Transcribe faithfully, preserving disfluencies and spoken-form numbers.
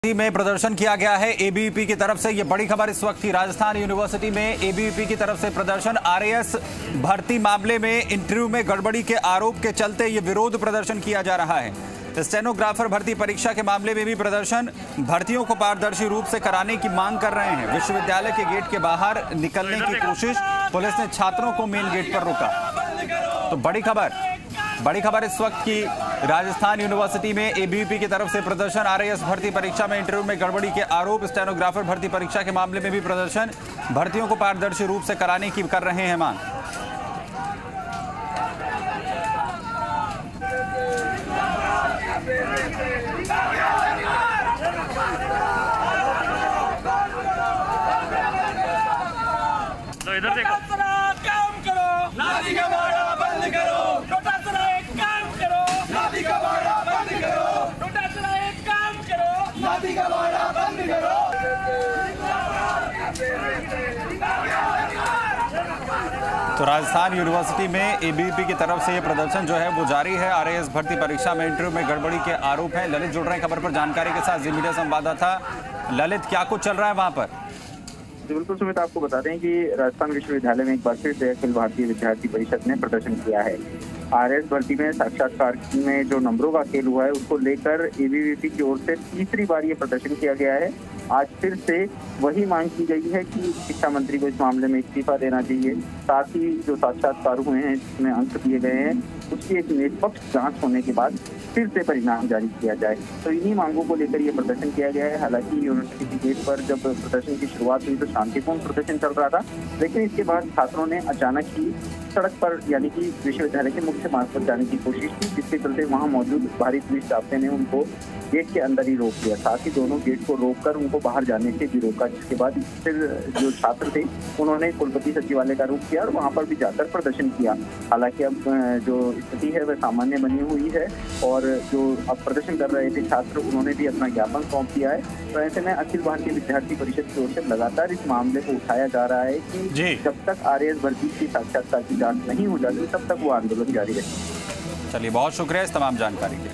में प्रदर्शन किया गया है एबीवीपी की तरफ से। ये बड़ी खबर इस वक्त की। राजस्थान यूनिवर्सिटी में एबीवीपी की तरफ से प्रदर्शन। आरएएस भर्ती मामले में इंटरव्यू में गड़बड़ी के आरोप के चलते ये विरोध प्रदर्शन किया जा रहा है। स्टेनोग्राफर भर्ती परीक्षा के मामले में भी प्रदर्शन। भर्तियों को पारदर्शी रूप से कराने की मांग कर रहे हैं। विश्वविद्यालय के गेट के बाहर निकलने की कोशिश, पुलिस ने छात्रों को मेन गेट पर रोका। तो बड़ी खबर बड़ी खबर इस वक्त की। राजस्थान यूनिवर्सिटी में एबीवीपी की तरफ से प्रदर्शन। आरएएस भर्ती परीक्षा में इंटरव्यू में गड़बड़ी के आरोप। स्टेनोग्राफर भर्ती परीक्षा के मामले में भी प्रदर्शन। भर्तियों को पारदर्शी रूप से कराने की कर रहे हैं मांग। तो इधर देखो, काम करो, नादी का बाड़ा बंद करो, छोटा सा एक काम करो, नादी का बाड़ा बंद करो, छोटा सा एक काम करो, नादी का बाड़ा बंद करो। तो राजस्थान यूनिवर्सिटी में एबीवीपी की तरफ से ये प्रदर्शन जो है वो जारी है। आरएएस भर्ती परीक्षा में इंटरव्यू में गड़बड़ी के आरोप हैं। ललित जुड़ रहे हैं खबर पर जानकारी के साथ। जी मीडिया संवाददाता ललित, क्या कुछ चल रहा है वहां पर? बिल्कुल सुमित, आपको बता दें कि राजस्थान विश्वविद्यालय में एक बार फिर से अखिल भारतीय विद्यार्थी परिषद ने प्रदर्शन किया है। आरएएस भर्ती में साक्षात्कार में जो नंबरों का खेल हुआ है उसको लेकर एबीवीपी की ओर से तीसरी बार ये प्रदर्शन किया गया है। आज फिर से वही मांग की गई है कि शिक्षा मंत्री को इस मामले में इस्तीफा देना चाहिए। साथ ही जो साक्षात्कार हुए हैं जिसमें अंक दिए गए हैं उसकी एक निष्पक्ष जांच होने के बाद फिर से परिणाम जारी किया जाए। तो इन्हीं मांगों को लेकर ये प्रदर्शन किया गया है। हालांकि यूनिवर्सिटी के गेट पर जब प्रदर्शन की शुरुआत हुई तो शांतिपूर्ण प्रदर्शन चल रहा था, लेकिन इसके बाद छात्रों ने अचानक ही सड़क पर यानी कि विश्वविद्यालय के मुख्य मार्ग पर जाने की कोशिश की, जिसके चलते वहां मौजूद भारी पुलिस स्टाफ ने उनको गेट के अंदर ही रोक दिया। साथ ही दोनों गेट को रोककर उनको बाहर जाने से भी रोका, जिसके बाद फिर जो छात्र थे उन्होंने कुलपति सचिवालय का रुख किया और वहां पर भी जाकर प्रदर्शन किया। हालांकि अब जो स्थिति है वह सामान्य बनी हुई है और जो अब प्रदर्शन कर रहे थे छात्र उन्होंने भी अपना ज्ञापन सौंप दिया है। तो ऐसे में अखिल भारतीय विद्यार्थी परिषद की ओर से लगातार इस मामले को उठाया जा रहा है कि जब तक आरएएस भर्ती की साक्षात्कार की जांच नहीं हो जाती तब तक वो आंदोलन जारी रहेगा। चलिए, बहुत शुक्रिया इस तमाम जानकारी के लिए।